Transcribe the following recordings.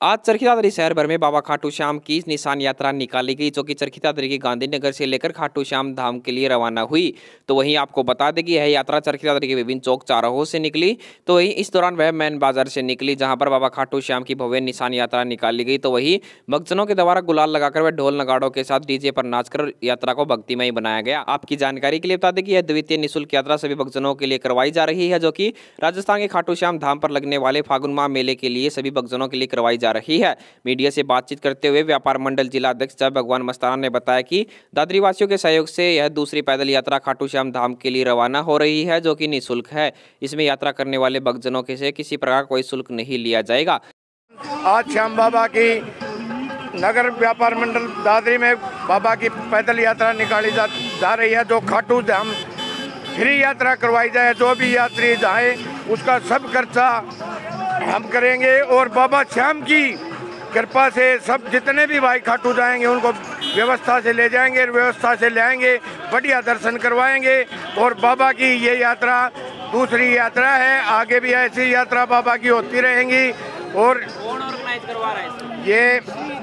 आज चरखी दादरी शहर भर में बाबा खाटू श्याम की निशान यात्रा निकाली गई, जो कि चरखी दादरी के गांधीनगर से लेकर खाटू श्याम धाम के लिए रवाना हुई। तो वहीं आपको बता दें कि यह यात्रा चरखी दादरी के विभिन्न चौक चौराहों से निकली। तो वहीं इस दौरान वह मैन बाजार से निकली, जहां पर बाबा खाटू श्याम की भव्य निशान यात्रा निकाली गई। तो वहीं भक्तजनों के द्वारा गुलाल लगाकर व ढोल नगाड़ों के साथ डीजे पर नाचकर यात्रा को भक्तिमय बनाया गया। आपकी जानकारी के लिए बता दें कि यह द्वितीय निःशुल्क यात्रा सभी भक्तजनों के लिए करवाई जा रही है, जो कि राजस्थान के खाटू श्याम धाम पर लगने वाले फागुन माह मेले के लिए सभी भक्तजनों के लिए करवाई जा रही है। मीडिया से बातचीत करते हुए व्यापार मंडल जिला अध्यक्ष जय भगवान मस्ताना ने बताया कि दादरी वासियों के सहयोग से यह दूसरी पैदल यात्रा खाटू श्याम धाम के लिए रवाना हो रही है, जो कि निःशुल्क है। इसमें यात्रा करने वाले भक्तजनों के से किसी प्रकार कोई शुल्क नहीं लिया जाएगा। आज श्याम बाबा की नगर व्यापार मंडल दादरी में बाबा की पैदल यात्रा निकाली जा रही है, जो खाटू धाम फ्री यात्रा करवाई जाए। जो भी यात्री जाए उसका सब खर्चा हम करेंगे और बाबा श्याम की कृपा से सब जितने भी भाई खाटू जाएंगे उनको व्यवस्था से ले जाएंगे, व्यवस्था से ले आएंगे, बढ़िया दर्शन करवाएंगे। और बाबा की ये यात्रा दूसरी यात्रा है, आगे भी ऐसी यात्रा बाबा की होती रहेंगी। और कौन ऑर्गेनाइज करवा रहा है? ये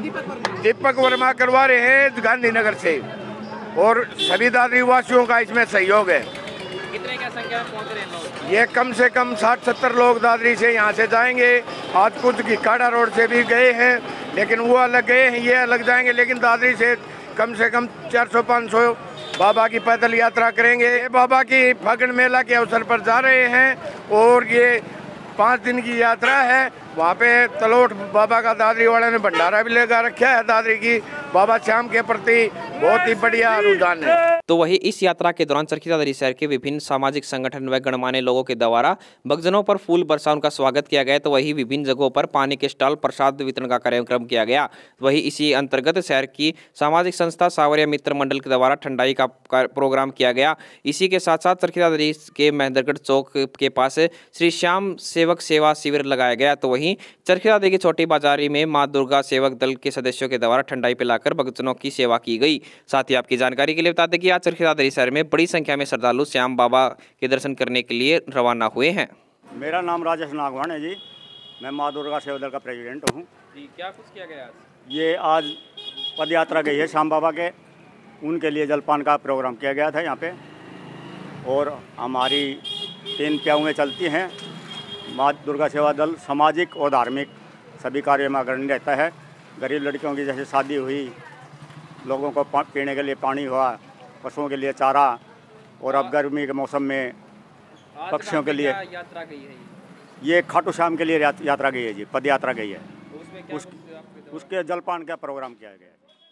दीपक वर्मा करवा रहे हैं गांधीनगर से, और सभी दादरी वासियों का इसमें सहयोग है। कितने क्या संख्या में पहुंच रहे हैं लोग? ये कम से कम 60-70 लोग दादरी से यहाँ से जाएंगे। आज कुछ घिकाड़ा रोड से भी गए हैं, लेकिन वो अलग गए हैं, ये अलग जाएंगे। लेकिन दादरी से कम 400-500 बाबा की पैदल यात्रा करेंगे। बाबा की फागुन मेला के अवसर पर जा रहे हैं और ये 5 दिन की यात्रा है। वहाँ पे तलोट बाबा का दादरी वाले ने भंडारा भी लगा रखा है। दादरी की बाबा श्याम के प्रति बहुत ही बढ़िया रुझान है। तो वही इस यात्रा के दौरान चरखी दादरी शहर के विभिन्न सामाजिक संगठन व गणमान्य लोगों के द्वारा भक्तजनों पर फूल बरसा उनका स्वागत किया गया। तो वही विभिन्न जगहों पर पानी के स्टॉल, प्रसाद वितरण का कार्यक्रम किया गया। वही इसी अंतर्गत शहर की सामाजिक संस्था सावरिया मित्र मंडल के द्वारा ठंडाई का प्रोग्राम किया गया। इसी के साथ साथ चरखी दादरी के महेंद्रगढ़ चौक के पास श्री श्याम सेवक सेवा शिविर लगाया गया। तो वहीं चरखी दादरी की छोटी बाजारी में मां दुर्गा सेवक दल के सदस्यों के द्वारा ठंडाई पिलाकर भक्तजनों की सेवा की गई। साथ ही आपकी जानकारी के लिए बता दें कि आज चरखी दादरी शहर में बड़ी संख्या में श्रद्धालु श्याम बाबा के दर्शन करने के लिए रवाना हुए हैं। मेरा नाम राजेश नागवान है जी, मैं मां दुर्गा सेवक दल का प्रेसिडेंट हूँ जी। क्या कुछ किया गया आज? ये आज पद यात्रा गई है श्याम बाबा के, उनके लिए जलपान का प्रोग्राम किया गया था यहाँ पे। और हमारी 3 प्याउएँ चलती हैं। माँ दुर्गा सेवा दल सामाजिक और धार्मिक सभी कार्यों में अग्रणी रहता है। गरीब लड़कियों की जैसे शादी हुई, लोगों को पीने के लिए पानी हुआ, पशुओं के लिए चारा, और अब गर्मी के मौसम में पक्षियों के लिए यात्रा गई है। ये खाटू श्याम के लिए यात्रा गई है जी, पद यात्रा गई है। उसके जलपान का प्रोग्राम किया गया है।